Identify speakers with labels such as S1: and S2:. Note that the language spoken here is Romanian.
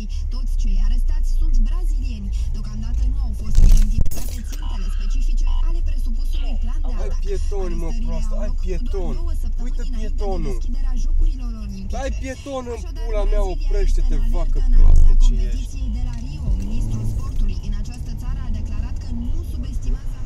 S1: Toți cei arestați sunt brazilieni. Deocamdată nu au fost identificate țintele specifice ale presupusului plan de atac.
S2: Ai pietoni, mă, proastă, ai pieton. Uite pietonul. Ai pieton în pula mea, oprește-te, vacă proastă ce ești.
S1: De la Rio, ministrul sportului în această țară a declarat că nu subestimează